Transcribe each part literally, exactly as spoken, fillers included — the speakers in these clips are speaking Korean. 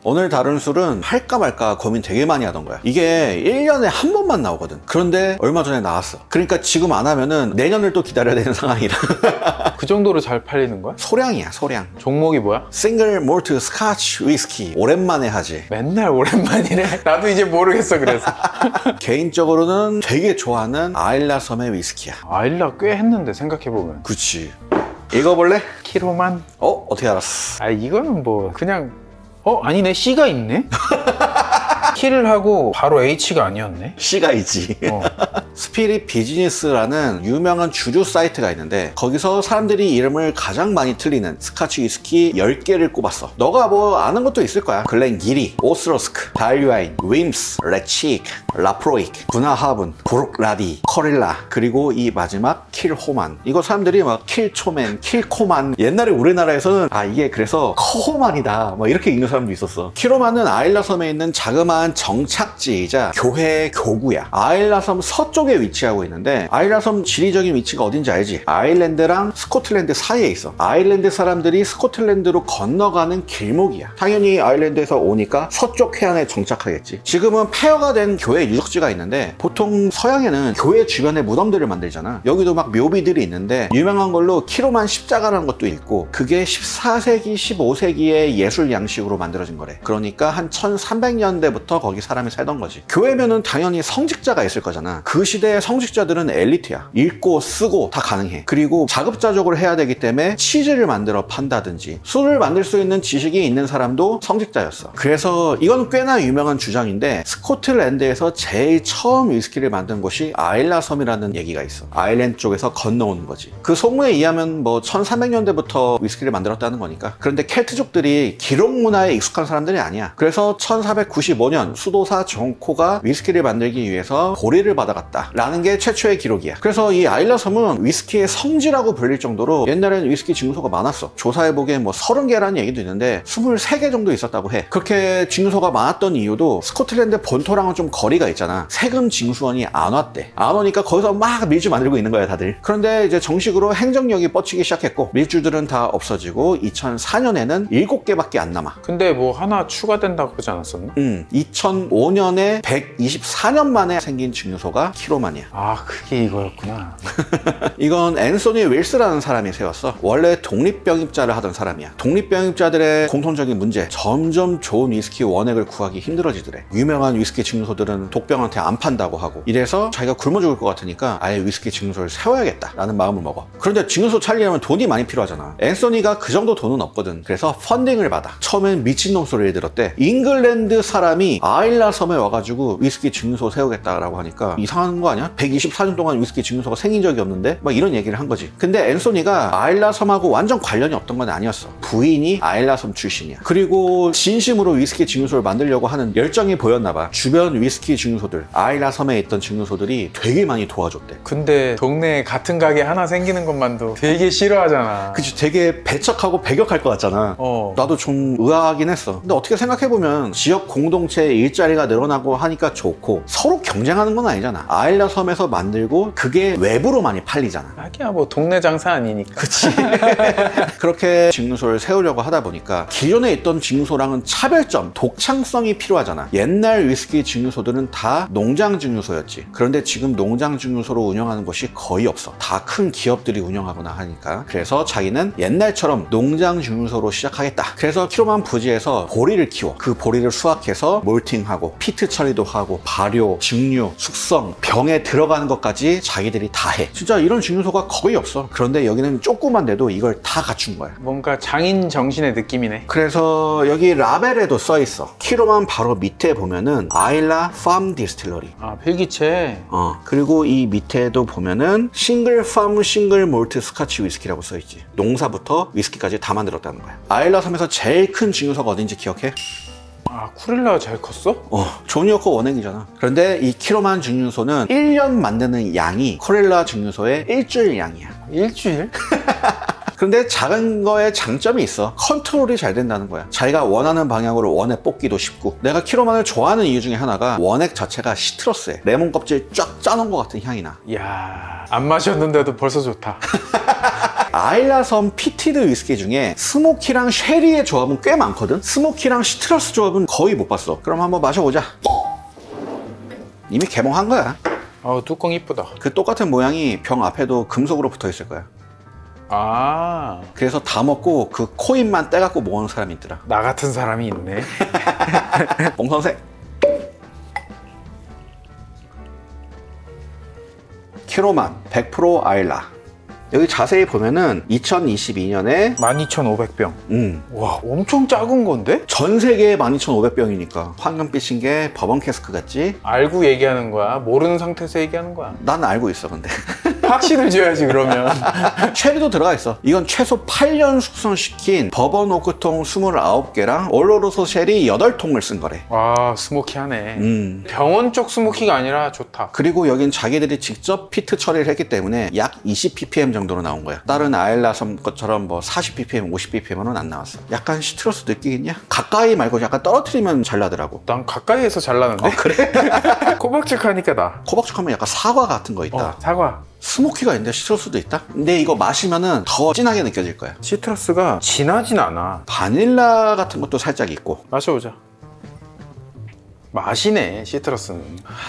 오늘 다룬 술은 할까 말까 고민 되게 많이 하던 거야. 이게 일 년에 한 번만 나오거든. 그런데 얼마 전에 나왔어. 그러니까 지금 안 하면은 내년을 또 기다려야 되는 상황이라. 그 정도로 잘 팔리는 거야? 소량이야, 소량. 종목이 뭐야? 싱글 몰트 스카치 위스키. 오랜만에 하지. 맨날 오랜만이래. 나도 이제 모르겠어 그래서. 개인적으로는 되게 좋아하는 아일라 섬의 위스키야. 아일라 꽤 했는데 생각해보면. 그치. 읽어볼래? 키로만? 어? 어떻게 알았어? 아 이거는 뭐 그냥 어? 아니네 C가 있네? K를 하고 바로 H가 아니었네? C가 있지. 어. 스피릿 비즈니스라는 유명한 주류 사이트가 있는데 거기서 사람들이 이름을 가장 많이 틀리는 스카치 위스키 열 개를 꼽았어. 너가 뭐 아는 것도 있을 거야. 글렌기리, 오스로스크, 발류아인, 윈스, 레치크, 라프로이크, 구나하븐, 브룩라디, 커릴라, 그리고 이 마지막 킬호만. 이거 사람들이 막 킬초맨, 킬코만. 옛날에 우리나라에서는 아 이게 그래서 커호만이다 막 이렇게 읽는 사람도 있었어. 킬호만은 아일라 섬에 있는 자그마한 정착지이자 교회 교구야. 아일라 섬 서쪽에 위치하고 있는데 아일라 섬 지리적인 위치가 어딘지 알지? 아일랜드랑 스코틀랜드 사이에 있어. 아일랜드 사람들이 스코틀랜드로 건너가는 길목이야. 당연히 아일랜드에서 오니까 서쪽 해안에 정착하겠지. 지금은 폐허가 된 교회 유적지가 있는데 보통 서양에는 교회 주변에 무덤들을 만들잖아. 여기도 막 묘비들이 있는데 유명한 걸로 키로만 십자가라는 것도 있고 그게 십사 세기, 십오 세기의 예술 양식으로 만들어진 거래. 그러니까 한 천삼백 년대부터 거기 사람이 살던 거지. 교회면은 당연히 성직자가 있을 거잖아. 그 시대의 성직자들은 엘리트야. 읽고 쓰고 다 가능해. 그리고 자급자족을 해야 되기 때문에 치즈를 만들어 판다든지 술을 만들 수 있는 지식이 있는 사람도 성직자였어. 그래서 이건 꽤나 유명한 주장인데 스코틀랜드에서 제일 처음 위스키를 만든 곳이 아일라 섬이라는 얘기가 있어. 아일랜드 쪽에서 건너온 거지. 그 소문에 의하면 뭐 천삼백 년대부터 위스키를 만들었다는 거니까. 그런데 켈트족들이 기록 문화에 익숙한 사람들이 아니야. 그래서 천사백구십오 년 수도사 존코가 위스키를 만들기 위해서 보리를 받아갔다 라는 게 최초의 기록이야. 그래서 이 아일라 섬은 위스키의 성지라고 불릴 정도로 옛날에는 위스키 증류소가 많았어. 조사해보기엔 뭐 서른 개라는 얘기도 있는데 스물세 개 정도 있었다고 해. 그렇게 증류소가 많았던 이유도 스코틀랜드 본토랑은 좀 거리가 있잖아. 세금 징수원이 안 왔대. 안 오니까 거기서 막 밀주 만들고 있는 거야 다들. 그런데 이제 정식으로 행정력이 뻗치기 시작했고 밀주들은 다 없어지고 이천사 년에는 일곱 개밖에 안 남아. 근데 뭐 하나 추가된다고 그러지 않았었나? 응. 이천오 년에 백이십사 년 만에 생긴 증류소가 키로만이야. 아 그게 이거였구나. 이건 앤소니 윌스라는 사람이 세웠어. 원래 독립병입자를 하던 사람이야. 독립병입자들의 공통적인 문제, 점점 좋은 위스키 원액을 구하기 힘들어지더래. 유명한 위스키 증류소들은 독병한테 안 판다고 하고 이래서 자기가 굶어 죽을 것 같으니까 아예 위스키 증류소를 세워야겠다 라는 마음을 먹어. 그런데 증류소 차리려면 돈이 많이 필요하잖아. 앤소니가 그 정도 돈은 없거든. 그래서 펀딩을 받아. 처음엔 미친놈 소리를 들었대. 잉글랜드 사람이 아일라 섬에 와가지고 위스키 증류소 세우겠다라고 하니까 이상한 거 아니야? 백이십사 년 동안 위스키 증류소가 생긴 적이 없는데? 막 이런 얘기를 한 거지. 근데 앤소니가 아일라 섬하고 완전 관련이 없던 건 아니었어. 부인이 아일라 섬 출신이야. 그리고 진심으로 위스키 증류소를 만들려고 하는 열정이 보였나 봐. 주변 위스키 증류소들, 아일라 섬에 있던 증류소들이 되게 많이 도와줬대. 근데 동네에 같은 가게 하나 생기는 것만도 되게 싫어하잖아. 그치, 되게 배척하고 배격할 것 같잖아. 어. 나도 좀 의아하긴 했어. 근데 어떻게 생각해보면 지역 공동체 일자리가 늘어나고 하니까 좋고 서로 경쟁하는 건 아니잖아. 아일라 섬에서 만들고 그게 외부로 많이 팔리잖아. 하기야 뭐 동네 장사 아니니까. 그치. 그렇게 증류소를 세우려고 하다 보니까 기존에 있던 증류소랑은 차별점, 독창성이 필요하잖아. 옛날 위스키 증류소들은 다 농장 증류소였지. 그런데 지금 농장 증류소로 운영하는 곳이 거의 없어. 다 큰 기업들이 운영하거나 하니까. 그래서 자기는 옛날처럼 농장 증류소로 시작하겠다. 그래서 키로만 부지에서 보리를 키워. 그 보리를 수확해서 몰팅하고 피트 처리도 하고 발효, 증류, 숙성, 병에 들어가는 것까지 자기들이 다 해. 진짜 이런 증류소가 거의 없어. 그런데 여기는 조그만데도 이걸 다 갖춘 거야. 뭔가 장인 정신의 느낌이네. 그래서 여기 라벨에도 써있어. 키로만 바로 밑에 보면은 아일라 팜 디스틸러리. 아 필기체. 어 그리고 이 밑에도 보면은 싱글 팜 싱글 몰트 스카치 위스키라고 써있지. 농사부터 위스키까지 다 만들었다는 거야. 아일라 섬에서 제일 큰 증류소가 어딘지 기억해? 아 쿠릴라가 제일 컸어? 어 조니워커 원액이잖아. 그런데 이 키로만 증류소는 일 년 만드는 양이 쿠릴라 증류소의 일주일 양이야. 일주일? 근데 작은 거에 장점이 있어. 컨트롤이 잘 된다는 거야. 자기가 원하는 방향으로 원액 뽑기도 쉽고. 내가 키로만을 좋아하는 이유 중에 하나가 원액 자체가 시트러스해. 레몬 껍질 쫙 짜놓은 것 같은 향이 나. 이야 안 마셨는데도 벌써 좋다. 아일라섬 피티드 위스키 중에 스모키랑 쉐리의 조합은 꽤 많거든. 스모키랑 시트러스 조합은 거의 못 봤어. 그럼 한번 마셔보자. 이미 개봉한 거야. 아, 뚜껑 이쁘다. 그 똑같은 모양이 병 앞에도 금속으로 붙어 있을 거야. 아, 그래서 다 먹고 그 코인만 떼갖고 모으는 사람이 있더라. 나 같은 사람이 있네. 뽕선생. 키로만 백 퍼센트 아일라. 여기 자세히 보면은 이천이십이 년에 만 이천오백 병. 음, 와, 엄청 작은 건데? 전 세계에 만 이천오백 병이니까 황금빛인 게 버번 캐스크 같지? 알고 얘기하는 거야? 모르는 상태에서 얘기하는 거야? 난 알고 있어 근데. 확신을 지어야지 그러면. 쉐리도 들어가 있어. 이건 최소 팔 년 숙성시킨 버번 오크통 이십구 개랑 올로로소 쉐리 여덟 통을 쓴 거래. 와, 스모키하네. 음. 병원 쪽 스모키가 아니라 좋다. 그리고 여긴 자기들이 직접 피트 처리를 했기 때문에 약 이십 ppm 정도로 나온 거야. 다른 아일라섬 것처럼 뭐 사십 ppm, 오십 ppm은 안 나왔어. 약간 시트러스 느끼겠냐? 가까이 말고 약간 떨어뜨리면 잘 나더라고. 난 가까이에서 잘 나는데? 어, 그래? 코박죽하니까 나. 코박죽하면 약간 사과 같은 거 있다. 어, 사과. 스모키가 있는데 시트러스도 있다? 근데 이거 마시면은 더 진하게 느껴질 거야. 시트러스가 진하진 않아. 바닐라 같은 것도 살짝 있고. 마셔보자. 맛이네, 시트러스는.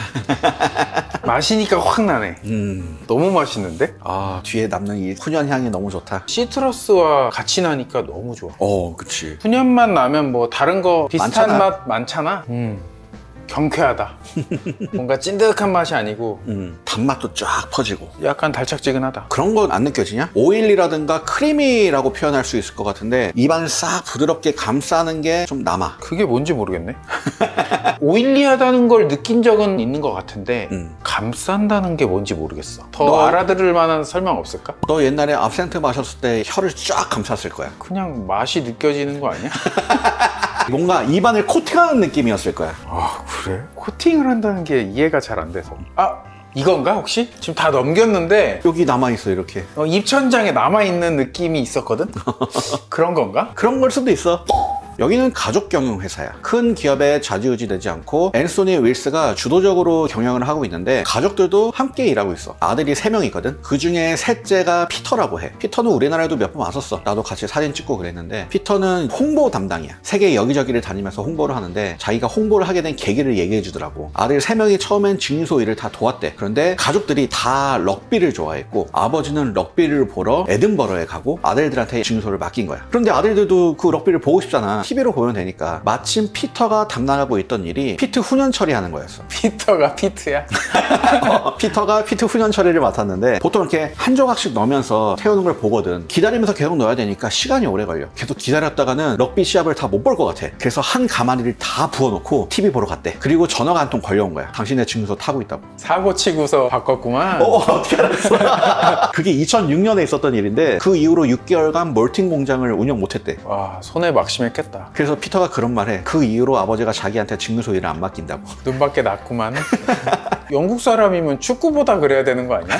마시니까 확 나네. 음. 너무 맛있는데? 아, 뒤에 남는 이 훈연 향이 너무 좋다. 시트러스와 같이 나니까 너무 좋아. 어, 그치. 훈연맛 나면 뭐 다른 거 비슷한 많잖아. 맛 많잖아. 음. 경쾌하다. 뭔가 찐득한 맛이 아니고 음, 단맛도 쫙 퍼지고. 약간 달짝지근하다. 그런 건 안 느껴지냐? 오일리라든가 크리미라고 표현할 수 있을 것 같은데 입안을 싹 부드럽게 감싸는 게 좀 남아. 그게 뭔지 모르겠네. 오일리하다는 걸 느낀 적은 있는 것 같은데 음. 감싼다는 게 뭔지 모르겠어. 더 너- 알아들을 만한 설명 없을까? 너 옛날에 압센트 마셨을 때 혀를 쫙 감쌌을 거야. 그냥 맛이 느껴지는 거 아니야? 뭔가 입안을 코팅하는 느낌이었을 거야. 아, 그래? 코팅을 한다는 게 이해가 잘 안 돼서. 아, 이건가 혹시? 지금 다 넘겼는데 여기 남아있어 이렇게. 어, 입천장에 남아있는 느낌이 있었거든? 그런 건가? 그런 걸 수도 있어. 여기는 가족 경영 회사야. 큰 기업에 좌지우지 되지 않고 앤소니 윌스가 주도적으로 경영을 하고 있는데 가족들도 함께 일하고 있어. 아들이 세 명이거든. 그 중에 셋째가 피터라고 해. 피터는 우리나라에도 몇 번 왔었어. 나도 같이 사진 찍고 그랬는데 피터는 홍보 담당이야. 세계 여기저기를 다니면서 홍보를 하는데 자기가 홍보를 하게 된 계기를 얘기해 주더라고. 아들 세 명이 처음엔 증류소 일을 다 도왔대. 그런데 가족들이 다 럭비를 좋아했고 아버지는 럭비를 보러 에든버러에 가고 아들들한테 증류소를 맡긴 거야. 그런데 아들들도 그 럭비를 보고 싶잖아. 티비로 보면 되니까. 마침 피터가 담당하고 있던 일이 피트 훈연 처리하는 거였어. 피터가 피트야? 어, 피터가 피트 훈연 처리를 맡았는데 보통 이렇게 한 조각씩 넣으면서 태우는 걸 보거든. 기다리면서 계속 넣어야 되니까 시간이 오래 걸려. 계속 기다렸다가는 럭비 시합을 다 못 볼 것 같아. 그래서 한 가마니를 다 부어놓고 티비 보러 갔대. 그리고 전화가 한 통 걸려온 거야. 당신의 증류소 타고 있다고. 사고 치고서 바꿨구만. 어, 어떻게 알았어? 그게 이천육 년에 있었던 일인데 그 이후로 육 개월간 몰팅 공장을 운영 못했대. 와, 손에 막심했겠다. 그래서 피터가 그런 말해. 그 이후로 아버지가 자기한테 증류소 일을 안 맡긴다고. 눈밖에 났구만. 영국 사람이면 축구보다 그래야 되는 거 아니야?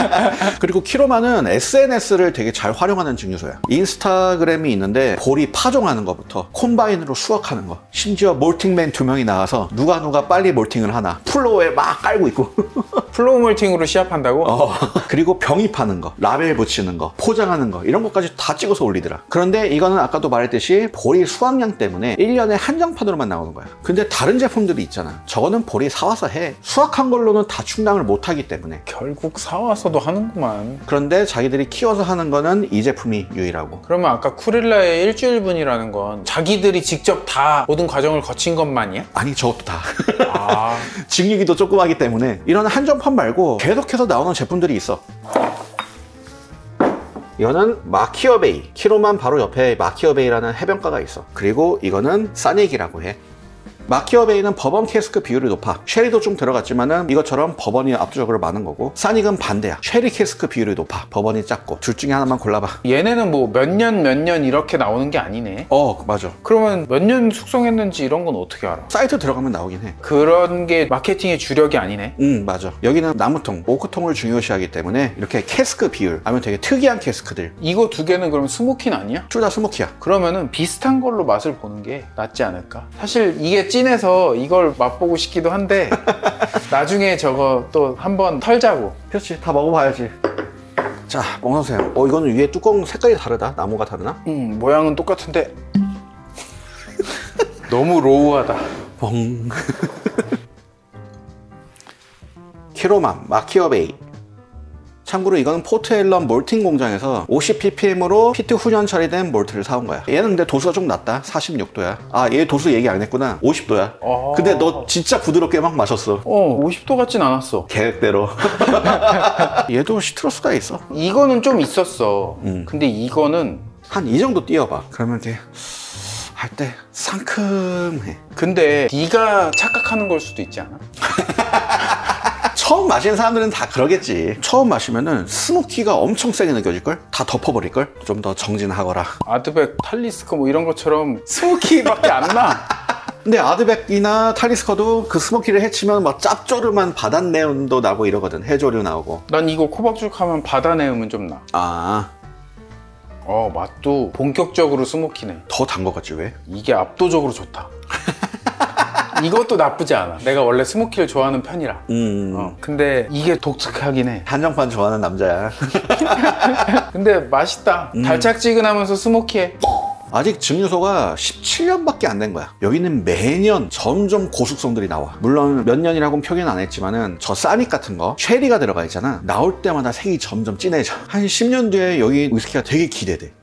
그리고 키로만은 에스엔에스를 되게 잘 활용하는 증류소야. 인스타그램이 있는데 보리 파종하는 것부터 콤바인으로 수확하는 거, 심지어 몰팅맨 두 명이 나와서 누가 누가 빨리 몰팅을 하나 플로어에 막 깔고 있고 플로우 몰팅으로 시합한다고? 어, 그리고 병입하는 거, 라벨 붙이는 거, 포장하는 거 이런 것까지 다 찍어서 올리더라. 그런데 이거는 아까도 말했듯이 보리 수확량 때문에 일 년에 한정판으로만 나오는 거야. 근데 다른 제품들이 있잖아. 저거는 보리 사와서 해. 수확한 걸로는 다 충당을 못 하기 때문에. 결국 사와서도 하는구만. 그런데 자기들이 키워서 하는 거는 이 제품이 유일하고. 그러면 아까 쿠릴라의 일주일분이라는 건 자기들이 직접 다 모든 과정을 거친 것만이야? 아니 저것도 다. 아, 증류기도 조그마하기 때문에 이런 한정판 말고 계속해서 나오는 제품들이 있어. 이거는 마키어베이. 키로만 바로 옆에 마키어베이라는 해변가가 있어. 그리고 이거는 싸네기라고 해. 마키어베이는 버번 캐스크 비율이 높아. 쉐리도 좀 들어갔지만은 이것처럼 버번이 압도적으로 많은 거고, 싸닉은 반대야. 쉐리 캐스크 비율이 높아. 버번이 작고. 둘 중에 하나만 골라봐. 얘네는 뭐 몇 년 몇 년 이렇게 나오는 게 아니네. 어, 맞아. 그러면 몇 년 숙성했는지 이런 건 어떻게 알아? 사이트 들어가면 나오긴 해. 그런 게 마케팅의 주력이 아니네. 응, 맞아. 여기는 나무통, 오크통을 중요시하기 때문에 이렇게 캐스크 비율, 아니면 되게 특이한 캐스크들. 이거 두 개는 그럼 스모키는 아니야? 둘 다 스모키야. 그러면은 비슷한 걸로 맛을 보는 게 낫지 않을까? 사실 이게 찐해서 이걸 맛보고 싶기도 한데 나중에 저거 또 한번 털자고. 그렇지, 다 먹어봐야지. 자, 뽕 선생님. 어, 이거는 위에 뚜껑 색깔이 다르다. 나무가 다르나? 음, 모양은 똑같은데 너무 로우하다. 뽕. 키로맘 마키어베이. 참고로 이거는 포트 앨런 몰팅 공장에서 오십 ppm으로 피트 후년 처리된 몰트를 사온 거야. 얘는 근데 도수가 좀 낮다. 사십육 도야. 아, 얘 도수 얘기 안 했구나. 오십 도야. 어... 근데 너 진짜 부드럽게 막 마셨어. 어, 오십 도 같진 않았어. 계획대로. 얘도 시트러스가 있어. 이거는 좀 있었어. 음. 근데 이거는 한 이 정도 띄워봐. 그러면 이렇게 할 때 상큼해. 근데 네가 착각하는 걸 수도 있지 않아? 처음 마시는 사람들은 다 그러겠지. 처음 마시면은 스모키가 엄청 세게 느껴질걸? 다 덮어버릴걸? 좀 더 정진하거라. 아드백, 탈리스커 뭐 이런 것처럼 스모키밖에 안 나. 근데 아드백이나 탈리스커도 그 스모키를 해치면 막 짭조름한 바닷내음도 나고 이러거든. 해조류 나오고. 난 이거 코박죽 하면 바다 내음은 좀 나. 아, 어, 맛도 본격적으로 스모키네. 더 단 것 같지 왜? 이게 압도적으로 좋다. 이것도 나쁘지 않아. 내가 원래 스모키를 좋아하는 편이라. 음. 어, 근데 이게 독특하긴 해. 한정판 좋아하는 남자야. 근데 맛있다. 음. 달짝지근하면서 스모키해. 아직 증류소가 십칠 년밖에 안 된 거야. 여기는 매년 점점 고숙성들이 나와. 물론 몇 년이라고는 표기는 안 했지만은 저 사닉 같은 거 쉐리가 들어가 있잖아. 나올 때마다 색이 점점 진해져. 한 십 년 뒤에 여기 위스키가 되게 기대돼.